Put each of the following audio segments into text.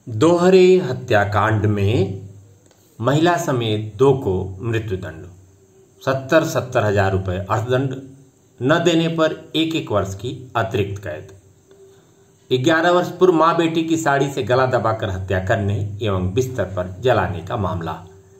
दोहरे हत्याकांड में महिला समेत 2 को मृत्युदंड, 70-70 हजार रुपए अर्थदंड, न देने पर 1-1 वर्ष की अतिरिक्त कैद। 11 वर्ष पूर्व मां बेटी की साड़ी से गला दबाकर हत्या करने एवं बिस्तर पर जलाने का मामला।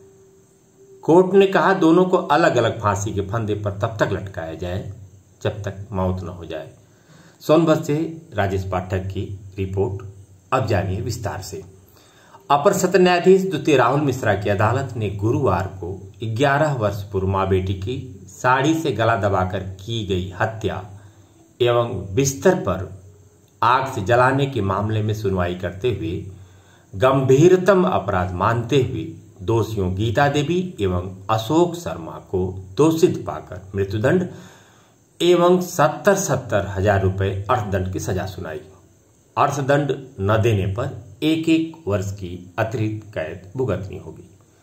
कोर्ट ने कहा दोनों को अलग अलग फांसी के फंदे पर तब तक लटकाया जाए जब तक मौत न हो जाए। सोनभद्र से राजेश पाठक की रिपोर्ट। अब जानिए विस्तार से। अपर सत्र न्यायाधीश द्वितीय राहुल मिश्रा की अदालत ने गुरुवार को 11 वर्ष पूर्व मां बेटी की साड़ी से गला दबाकर की गई हत्या एवं बिस्तर पर आग से जलाने के मामले में सुनवाई करते हुए गंभीरतम अपराध मानते हुए दोषियों गीता देवी एवं अशोक शर्मा को दोषित पाकर मृत्युदंड एवं 70-70 हजार रुपए अर्थदंड की सजा सुनाई। अर्थदंड न देने पर 1-1 वर्ष की अतिरिक्त कैद भुगतनी होगी।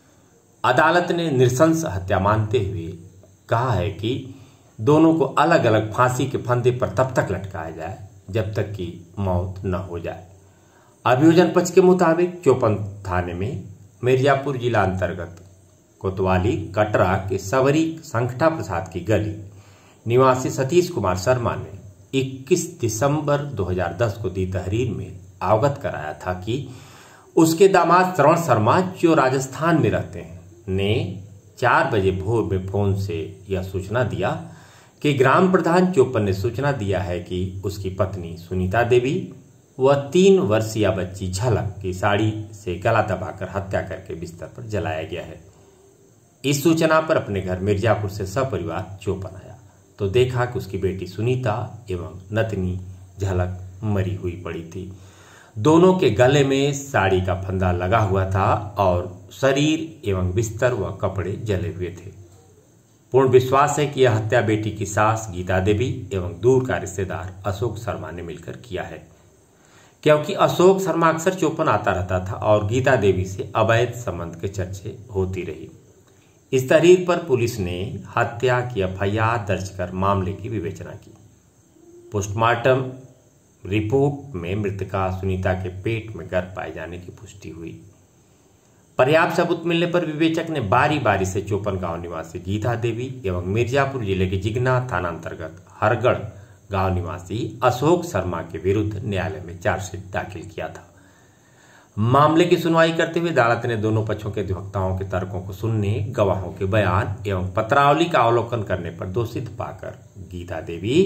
अदालत ने नृशंस हत्या मानते हुए कहा है कि दोनों को अलग अलग फांसी के फंदे पर तब तक लटकाया जाए जब तक कि मौत न हो जाए। अभियोजन पक्ष के मुताबिक चौपन थाने में मिर्जापुर जिला अंतर्गत कोतवाली कटरा के सवरी संखटा प्रसाद की गली निवासी सतीश कुमार शर्मा ने 21 दिसंबर 2010 को दी तहरीर में अवगत कराया था कि उसके दामाद श्रवण शर्मा जो राजस्थान में रहते हैं ने 4 बजे भोर में फोन से यह सूचना दिया कि ग्राम प्रधान चौपन ने सूचना दिया है कि उसकी पत्नी सुनीता देवी व 3 वर्षीय बच्ची झलक की साड़ी से गला दबाकर हत्या करके बिस्तर पर जलाया गया है। इस सूचना पर अपने घर मिर्जापुर से सपरिवार चौपन आया तो देखा कि उसकी बेटी सुनीता एवं नतनी झलक मरी हुई पड़ी थी। दोनों के गले में साड़ी का फंदा लगा हुआ था और शरीर एवं बिस्तर व कपड़े जले हुए थे। पूर्ण विश्वास है कि यह हत्या बेटी की सास गीता देवी एवं दूर का रिश्तेदार अशोक शर्मा ने मिलकर किया है, क्योंकि अशोक शर्मा अक्सर चौपन आता रहता था और गीता देवी से अवैध संबंध के चर्चे होती रही। इस तहरीर पर पुलिस ने हत्या की एफआईआर दर्ज कर मामले की विवेचना की। पोस्टमार्टम रिपोर्ट में मृतका सुनीता के पेट में गर्भ पाए जाने की पुष्टि हुई। पर्याप्त सबूत मिलने पर विवेचक ने बारी बारी से चौपन गांव निवासी गीता देवी एवं मिर्जापुर जिले के जिगना थाना अंतर्गत हरगढ़ गांव निवासी अशोक शर्मा के विरुद्ध न्यायालय में चार्जशीट दाखिल किया था। मामले की सुनवाई करते हुए अदालत ने दोनों पक्षों के अधिवक्ताओं के तर्कों को सुनने, गवाहों के बयान एवं पत्रावली का अवलोकन करने पर दोषित पाकर गीता देवी,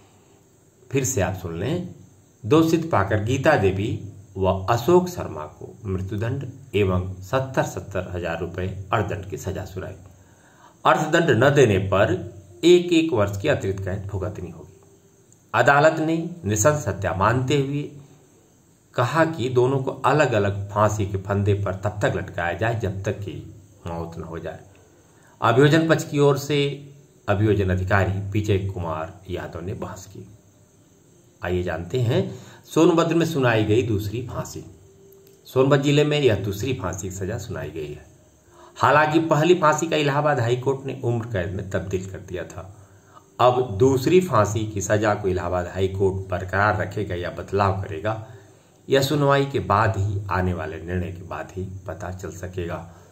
फिर से आप सुन लें, दोषित पाकर गीता देवी व अशोक शर्मा को मृत्युदंड एवं 70-70 हजार रुपए अर्थदंड की सजा सुनाई। अर्थदंड न देने पर 1-1 वर्ष की अतिरिक्त कैद भुगतनी होगी। अदालत ने नृशंस हत्या मानते हुए कहा कि दोनों को अलग अलग फांसी के फंदे पर तब तक लटकाया जाए जब तक कि मौत न हो जाए। अभियोजन पक्ष की ओर से अभियोजन अधिकारी विजय कुमार यादव ने बहस की। आइए जानते हैं सोनभद्र में सुनाई गई दूसरी फांसी। सोनभद्र जिले में यह दूसरी फांसी की सजा सुनाई गई है। हालांकि पहली फांसी का इलाहाबाद हाईकोर्ट ने उम्र कैद में तब्दील कर दिया था। अब दूसरी फांसी की सजा को इलाहाबाद हाईकोर्ट बरकरार रखेगा या बदलाव करेगा, यह सुनवाई के बाद ही, आने वाले निर्णय के बाद ही पता चल सकेगा।